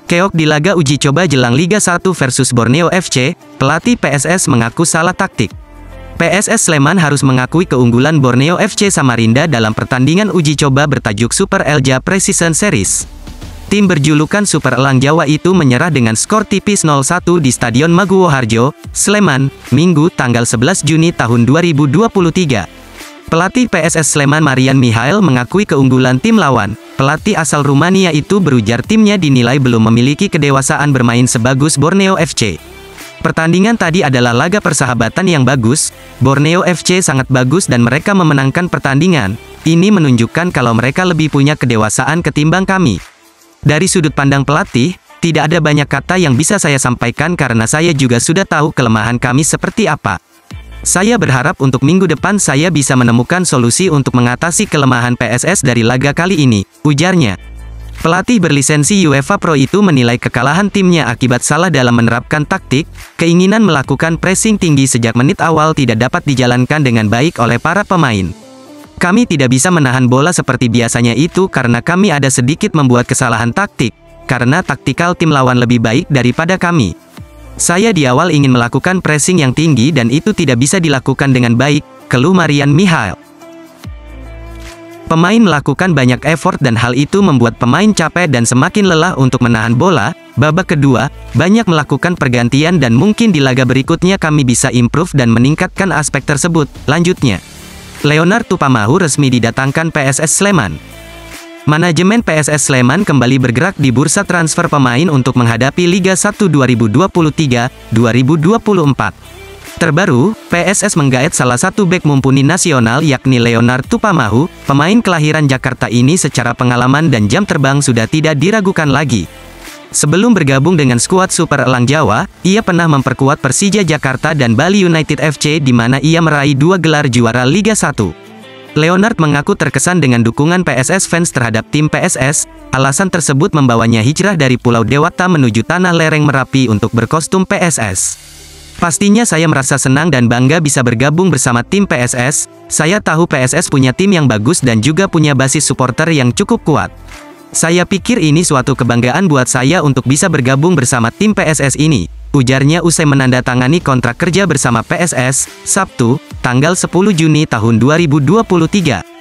Keok di laga uji coba jelang Liga 1 versus Borneo FC, pelatih PSS mengaku salah taktik. PSS Sleman harus mengakui keunggulan Borneo FC Samarinda dalam pertandingan uji coba bertajuk Super Elja Pre-Season Series. Tim berjulukan Super Elang Jawa itu menyerah dengan skor tipis 0-1 di Stadion Maguwo Harjo, Sleman, Minggu tanggal 11 Juni tahun 2023. Pelatih PSS Sleman Marian Mihail mengakui keunggulan tim lawan. Pelatih asal Rumania itu berujar timnya dinilai belum memiliki kedewasaan bermain sebagus Borneo FC. Pertandingan tadi adalah laga persahabatan yang bagus. Borneo FC sangat bagus dan mereka memenangkan pertandingan. Ini menunjukkan kalau mereka lebih punya kedewasaan ketimbang kami. Dari sudut pandang pelatih, tidak ada banyak kata yang bisa saya sampaikan karena saya juga sudah tahu kelemahan kami seperti apa. Saya berharap untuk minggu depan saya bisa menemukan solusi untuk mengatasi kelemahan PSS dari laga kali ini, ujarnya. Pelatih berlisensi UEFA Pro itu menilai kekalahan timnya akibat salah dalam menerapkan taktik. Keinginan melakukan pressing tinggi sejak menit awal tidak dapat dijalankan dengan baik oleh para pemain. Kami tidak bisa menahan bola seperti biasanya itu karena kami ada sedikit membuat kesalahan taktik, karena taktikal tim lawan lebih baik daripada kami. Saya di awal ingin melakukan pressing yang tinggi dan itu tidak bisa dilakukan dengan baik, keluh Marian Mihail. Pemain melakukan banyak effort dan hal itu membuat pemain capek dan semakin lelah untuk menahan bola. Babak kedua, banyak melakukan pergantian dan mungkin di laga berikutnya kami bisa improve dan meningkatkan aspek tersebut, lanjutnya. Leonard Tupamahu resmi didatangkan PSS Sleman. Manajemen PSS Sleman kembali bergerak di bursa transfer pemain untuk menghadapi Liga 1 2023-2024. Terbaru, PSS menggaet salah satu bek mumpuni nasional yakni Leonard Tupamahu. Pemain kelahiran Jakarta ini secara pengalaman dan jam terbang sudah tidak diragukan lagi. Sebelum bergabung dengan skuad Super Elang Jawa, ia pernah memperkuat Persija Jakarta dan Bali United FC di mana ia meraih 2 gelar juara Liga 1. Leonard mengaku terkesan dengan dukungan PSS fans terhadap tim PSS. Alasan tersebut membawanya hijrah dari Pulau Dewata menuju tanah lereng Merapi untuk berkostum PSS. Pastinya saya merasa senang dan bangga bisa bergabung bersama tim PSS. Saya tahu PSS punya tim yang bagus dan juga punya basis supporter yang cukup kuat. Saya pikir ini suatu kebanggaan buat saya untuk bisa bergabung bersama tim PSS ini, ujarnya usai menandatangani kontrak kerja bersama PSS, Sabtu, tanggal 10 Juni tahun 2023.